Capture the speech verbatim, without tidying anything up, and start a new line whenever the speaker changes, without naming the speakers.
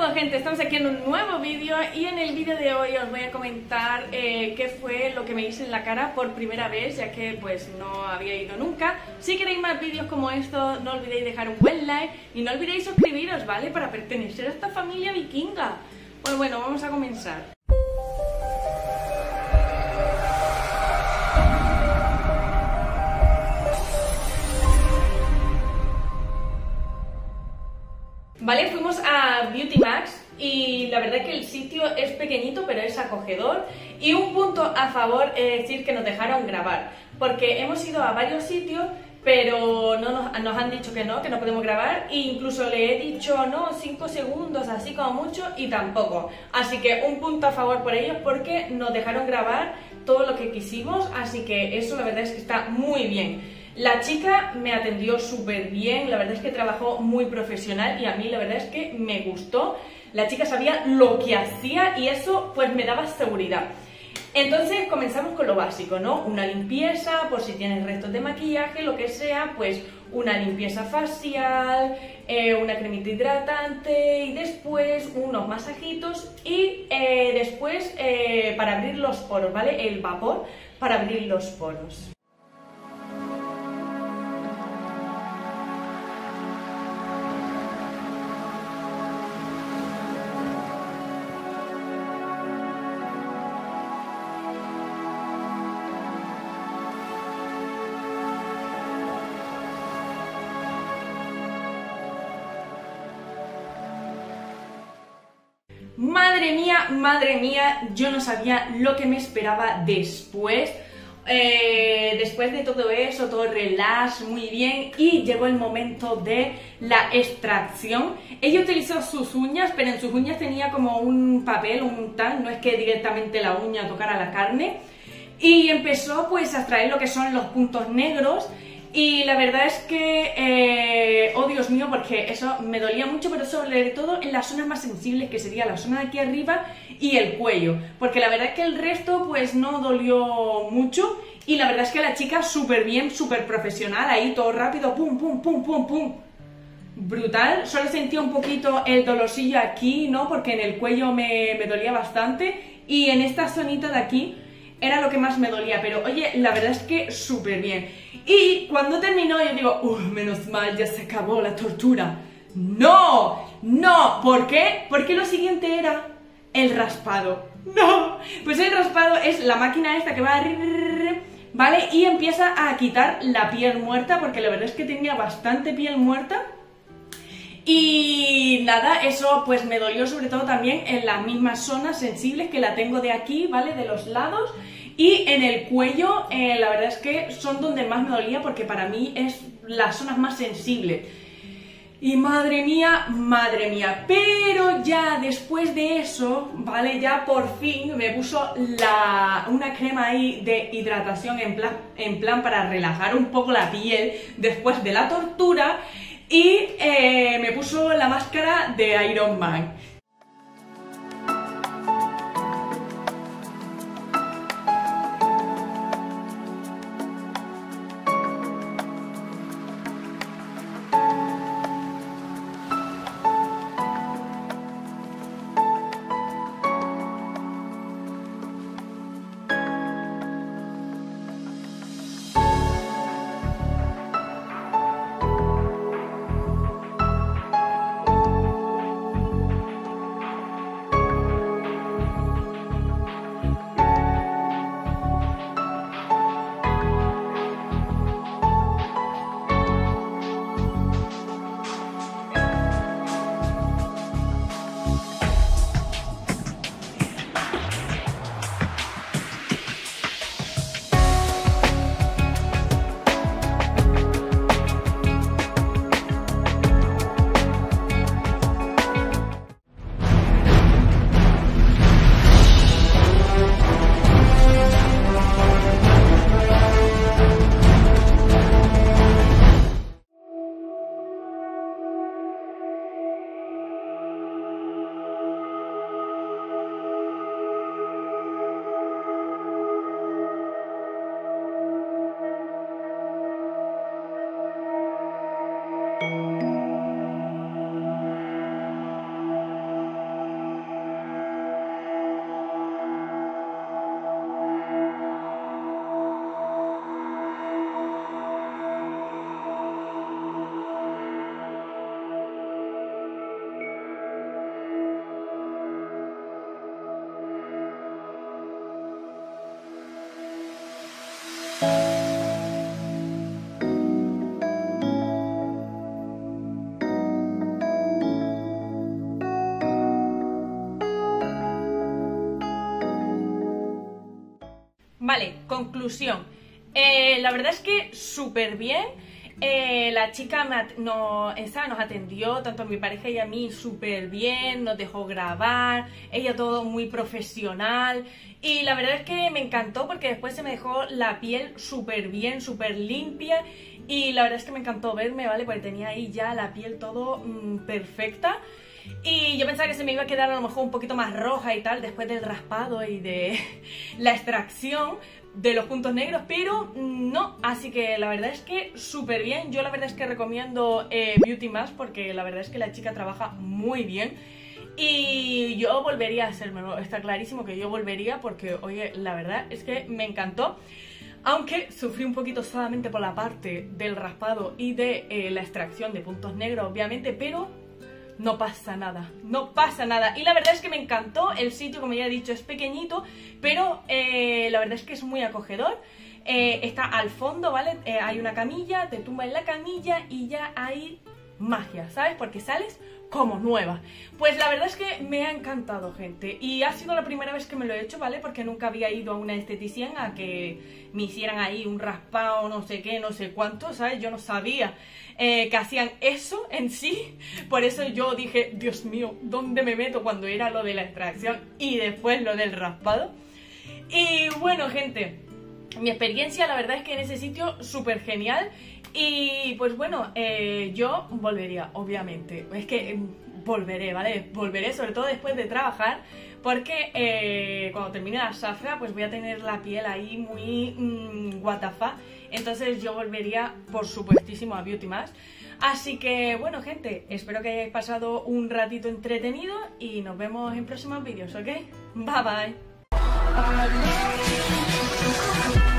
Bueno gente, estamos aquí en un nuevo vídeo y en el vídeo de hoy os voy a comentar eh, qué fue lo que me hice en la cara por primera vez, ya que pues no había ido nunca. Si queréis más vídeos como estos, no olvidéis dejar un buen like y no olvidéis suscribiros, ¿vale? Para pertenecer a esta familia vikinga. Bueno, bueno, vamos a comenzar. Vale, fuimos a Beauty Max y la verdad es que el sitio es pequeñito pero es acogedor, y un punto a favor es decir que nos dejaron grabar, porque hemos ido a varios sitios pero no nos, nos han dicho que no, que no podemos grabar, e incluso le he dicho no, cinco segundos así como mucho y tampoco, así que un punto a favor por ellos porque nos dejaron grabar todo lo que quisimos, así que eso la verdad es que está muy bien. La chica me atendió súper bien, la verdad es que trabajó muy profesional y a mí la verdad es que me gustó. La chica sabía lo que hacía y eso pues me daba seguridad. Entonces comenzamos con lo básico, ¿no? Una limpieza, por si tienes restos de maquillaje, lo que sea, pues una limpieza facial, eh, una cremita hidratante y después unos masajitos y eh, después eh, para abrir los poros, ¿vale? El vapor para abrir los poros. Madre mía, madre mía, yo no sabía lo que me esperaba después. Eh, después de todo eso, todo relax, muy bien, y llegó el momento de la extracción. Ella utilizó sus uñas, pero en sus uñas tenía como un papel, un tal, no es que directamente la uña tocara la carne, y empezó pues a extraer lo que son los puntos negros. Y la verdad es que, eh, oh Dios mío, porque eso me dolía mucho, pero sobre todo en las zonas más sensibles, que sería la zona de aquí arriba y el cuello, porque la verdad es que el resto pues no dolió mucho, y la verdad es que la chica súper bien, súper profesional, ahí todo rápido, pum, pum, pum, pum, pum, brutal. Solo sentía un poquito el dolorcillo aquí, ¿no? Porque en el cuello me, me dolía bastante, y en esta zonita de aquí era lo que más me dolía, pero oye, la verdad es que súper bien. Y cuando terminó yo digo, uff, menos mal, ya se acabó la tortura. ¡No! ¡No! ¿Por qué? Porque lo siguiente era el raspado. ¡No! Pues el raspado es la máquina esta que va a... ¿vale? Y empieza a quitar la piel muerta, porque la verdad es que tenía bastante piel muerta. Y nada, eso pues me dolió sobre todo también en las mismas zonas sensibles que la tengo de aquí, ¿vale? De los lados. Y en el cuello, eh, la verdad es que son donde más me dolía, porque para mí es las zonas más sensibles. Y madre mía, madre mía, pero ya después de eso, ¿vale? Ya por fin me puso la, una crema ahí de hidratación en plan, en plan para relajar un poco la piel después de la tortura, y eh, me puso la máscara de Iron Man. Vale, conclusión. Eh, la verdad es que súper bien. Eh, la chica me at no, esa nos atendió, tanto a mi pareja y a mí, súper bien, nos dejó grabar, ella todo muy profesional y la verdad es que me encantó porque después se me dejó la piel súper bien, súper limpia y la verdad es que me encantó verme, ¿vale? Porque tenía ahí ya la piel todo mmm, perfecta. Y yo pensaba que se me iba a quedar a lo mejor un poquito más roja y tal después del raspado y de la extracción de los puntos negros, pero no, así que la verdad es que súper bien. Yo la verdad es que recomiendo eh, Beauty Mask porque la verdad es que la chica trabaja muy bien y yo volvería a hacérmelo, está clarísimo que yo volvería porque, oye, la verdad es que me encantó. Aunque sufrí un poquito solamente por la parte del raspado y de eh, la extracción de puntos negros, obviamente, pero no pasa nada, no pasa nada. Y la verdad es que me encantó el sitio, como ya he dicho, es pequeñito, pero eh, la verdad es que es muy acogedor. Eh, está al fondo, ¿vale? Eh, hay una camilla, te tumbas en la camilla y ya hay magia, ¿sabes? Porque sales como nueva. Pues la verdad es que me ha encantado, gente. Y ha sido la primera vez que me lo he hecho, ¿vale? Porque nunca había ido a una estetician a que me hicieran ahí un raspado, no sé qué, no sé cuánto, ¿sabes? Yo no sabía eh, que hacían eso en sí. Por eso yo dije, Dios mío, ¿dónde me meto? Cuando era lo de la extracción y después lo del raspado. Y bueno, gente, mi experiencia la verdad es que en ese sitio súper genial. Y pues bueno, eh, yo volvería, obviamente. Es que eh, volveré, ¿vale? Volveré, sobre todo después de trabajar, porque eh, cuando termine la safra, pues voy a tener la piel ahí muy mmm, what the fuck. Entonces yo volvería, por supuestísimo, a Beauty Mask. Así que bueno, gente, espero que hayáis pasado un ratito entretenido y nos vemos en próximos vídeos, ¿ok? Bye bye.